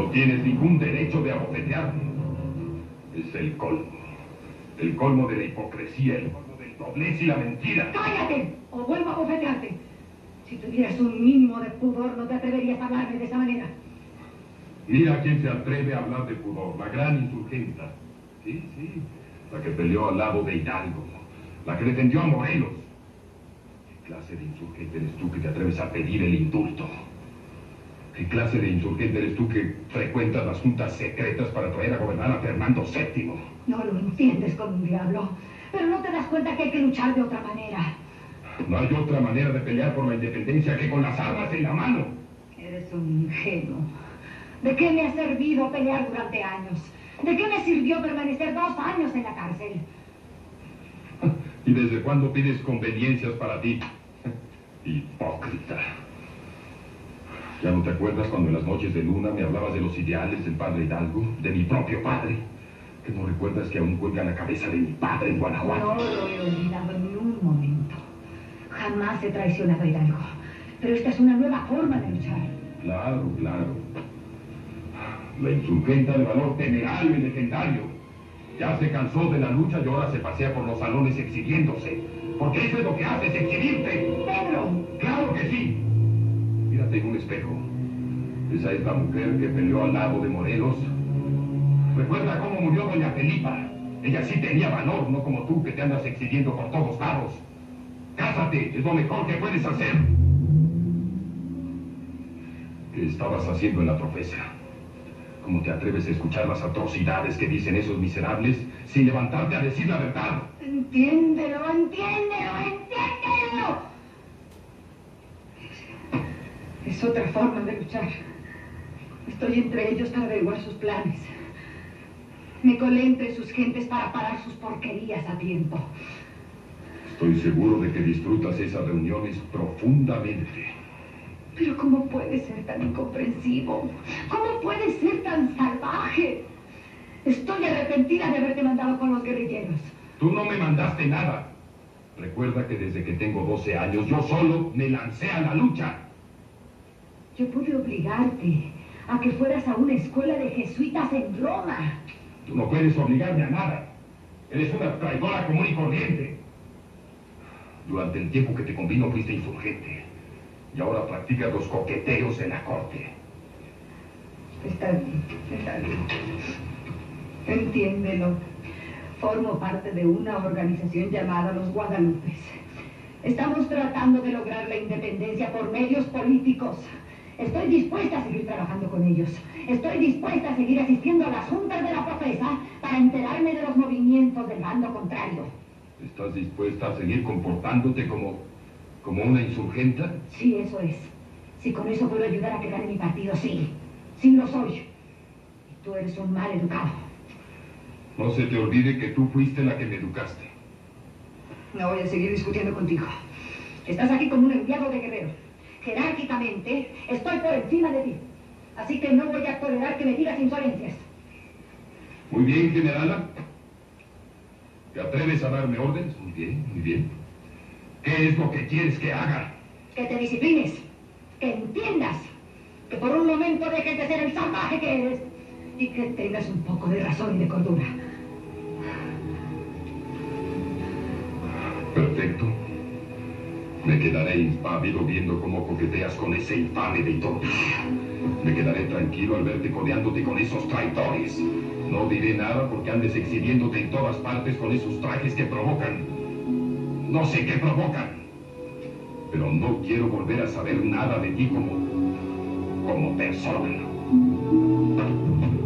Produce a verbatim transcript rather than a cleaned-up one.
No tienes ningún derecho de abofetearme. Es el colmo. El colmo de la hipocresía, el colmo del doblez y la mentira. ¡Cállate! O vuelvo a abofetearte. Si tuvieras un mínimo de pudor, no te atreverías a hablarme de esa manera. Mira quién se atreve a hablar de pudor. La gran insurgenta. Sí, sí. La que peleó al lado de Hidalgo. La que defendió a Morelos. ¿Qué clase de insurgente eres tú que te atreves a pedir el indulto? ¿Qué clase de insurgente eres tú que frecuentas las juntas secretas para traer a gobernar a Fernando séptimo? No lo entiendes con un diablo, pero no te das cuenta que hay que luchar de otra manera. No hay otra manera de pelear por la independencia que con las armas en la mano. Eres un ingenuo. ¿De qué me ha servido pelear durante años? ¿De qué me sirvió permanecer dos años en la cárcel? ¿Y desde cuándo pides conveniencias para ti? Hipócrita. ¿Ya no te acuerdas cuando en las noches de luna me hablabas de los ideales del padre Hidalgo? De mi propio padre. ¿Que no recuerdas que aún cuelga la cabeza de mi padre en Guanajuato? No lo he olvidado ni un momento. Jamás he traicionado a Hidalgo. Pero esta es una nueva forma de luchar. Claro, claro. La insurgenta de valor temerario y legendario. Ya se cansó de la lucha y ahora se pasea por los salones exhibiéndose. Porque eso es lo que haces, exhibirte. ¡Pedro! ¡Claro que sí! Mírate en un espejo. Esa es la mujer que peleó al lado de Morelos. Recuerda cómo murió doña Felipa. Ella sí tenía valor, no como tú que te andas exhibiendo por todos lados. Cásate, es lo mejor que puedes hacer. ¿Qué estabas haciendo en la profesa? ¿Cómo te atreves a escuchar las atrocidades que dicen esos miserables sin levantarte a decir la verdad? Entiéndelo, entiéndelo, entiéndelo. Es, es otra forma de luchar. Estoy entre ellos para averiguar sus planes. Me colé entre sus gentes para parar sus porquerías a tiempo. Estoy seguro de que disfrutas esas reuniones profundamente. Pero ¿cómo puede ser tan incomprensivo? ¿Cómo puede ser tan salvaje? Estoy arrepentida de haberte mandado con los guerrilleros. Tú no me mandaste nada. Recuerda que desde que tengo doce años yo solo me lancé a la lucha. Yo pude obligarte a que fueras a una escuela de jesuitas en Roma. Tú no puedes obligarme a nada. Eres una traidora común y corriente. Durante el tiempo que te convino fuiste insurgente. Y ahora practicas los coqueteos en la corte. Está bien, está bien. Entiéndelo. Formo parte de una organización llamada los Guadalupes. Estamos tratando de lograr la independencia por medios políticos. Estoy dispuesta a seguir trabajando con ellos. Estoy dispuesta a seguir asistiendo a las juntas de la profesa para enterarme de los movimientos del bando contrario. ¿Estás dispuesta a seguir comportándote como, como una insurgenta? Sí, eso es. Si con eso puedo ayudar a que gane mi partido, sí. Sí lo soy. Y tú eres un mal educado. No se te olvide que tú fuiste la que me educaste. No voy a seguir discutiendo contigo. Estás aquí como un enviado de Guerrero. Jerárquicamente, estoy por encima de ti. Así que no voy a tolerar que me digas insolencias. Muy bien, generala. ¿Te atreves a darme órdenes? Muy bien, muy bien. ¿Qué es lo que quieres que haga? Que te disciplines. Que entiendas. Que por un momento dejes de ser el salvaje que eres. Y que tengas un poco de razón y de cordura. Perfecto. Me quedaré impávido viendo cómo coqueteas con ese infame de Iturbide. Me quedaré tranquilo al verte codeándote con esos traidores. No diré nada porque andes exhibiéndote en todas partes con esos trajes que provocan. No sé qué provocan. Pero no quiero volver a saber nada de ti como... como persona.